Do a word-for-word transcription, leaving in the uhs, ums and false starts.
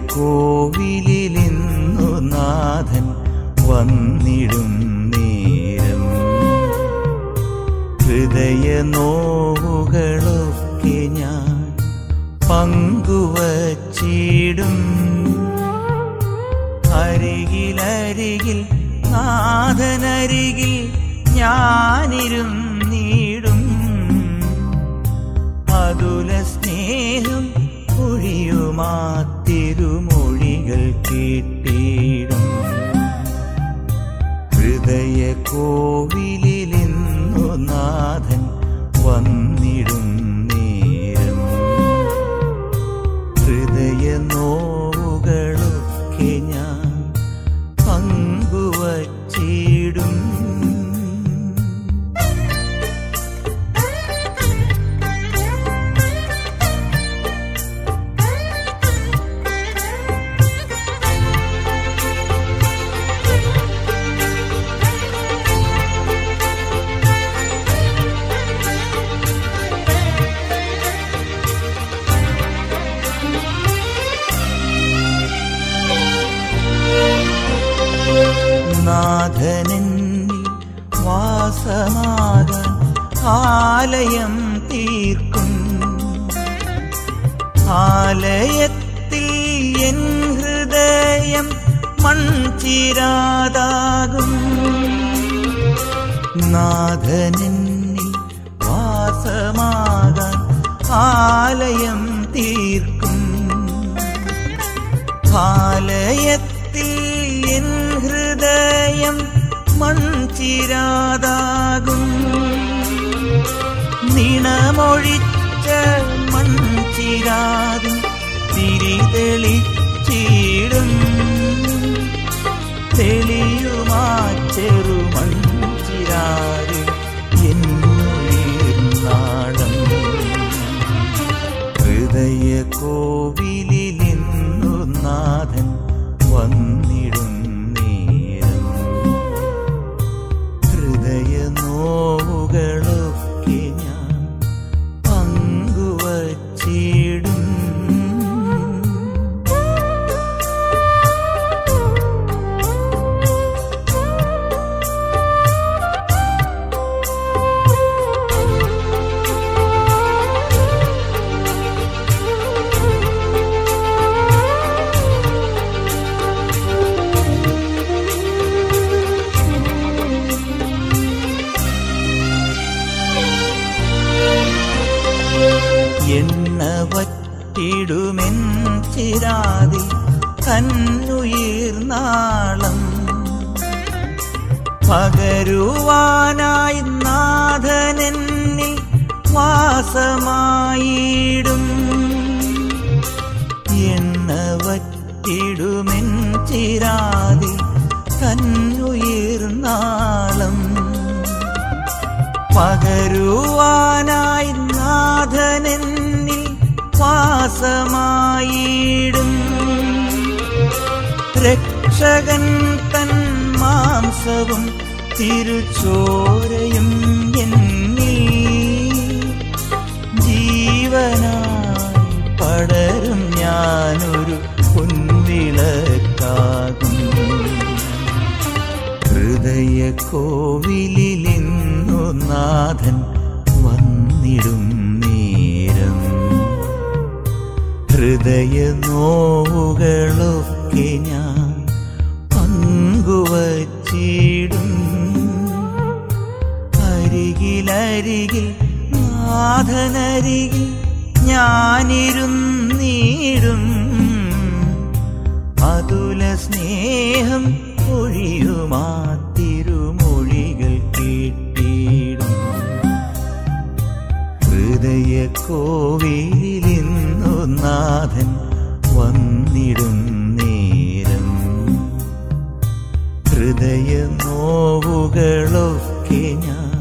ഹൃദയകോവിലിന്നു നാഥൻ വന്നിടും നേരം ഹൃദയ നോവുകളൊക്കെ ഞാൻ പങ്കുവച്ചിടും. അരികിലരികിൽ നാഥനരികിൽ ഞാനിരുന്നിടും. അതുല സ്നേഹം ഒഴിയുമാ തിരുമൊഴികൾ കേട്ടിടും. ഹൃദയകോവിലിന്നു നാഥൻ വന്നിടും നേരം ഹൃദയ നോവുകളൊക്കെ ഞാൻ പങ്കുവച്ചിടും. നാഥനെന്നിൽ വാസമാകാൻ ആലയം തീർക്കും. ആലയത്തിൽ എൻ ഹൃദയം മൺചിരാതാകും. നാഥനെന്നിൽ വാസമാകാൻ ആലയം തീർക്കും. ആലയത്തിൽ എൻ ഹൃദയം മൺചിരാതാകും. നിണമൊഴിച്ച മൺചിരാതും തിരിതെളിച്ചിടും. തെളിയുമാ ചെറുമൺചിരാത് എന്നുയർന്നാളം. ഹൃദയകോവിലിന്നു നാഥൻ വന്നിടും നേരം ഹൃദയ നോവുകളൊക്കെ ഞാൻ പങ്കുവച്ചിടും. എണ്ണ വറ്റിടുമെൻ ചിരാതിൽ തന്നുയിർനാളം പകരുവാനായി നാഥനെന്നിൽ വാസമായിടും. എണ്ണ വറ്റിടുമെൻ ചിരാതിൽ തന്നുയിർനാളം പകരുവാനായി നാഥനെന്നിൽ വാസമായിടും. രക്ഷകൻ തൻ മാംസവും തിരുച്ചോരയും എന്നിൽ ജീവനായി പടരും ഞാനൊരു പൊൻവിളക്കാകും. ഹൃദയകോവിലിന്നു നാഥൻ വന്നിടും നേരം ഹൃദയ നോവുകളൊക്കെ ഞാൻ പങ്കുവച്ചിടും. അരികിലരികിൽ നാഥനരികിൽ ഞാനിരുന്നിടും. അതുല സ്നേഹം ഒഴിയുമാ തിരുമൊഴികൾ കേട്ടിടും. ഹൃദയകോവിലിന്നു നാഥൻ വന്നിടും നേരം ഹൃദയ നോവുകളൊക്കെ ഞാൻ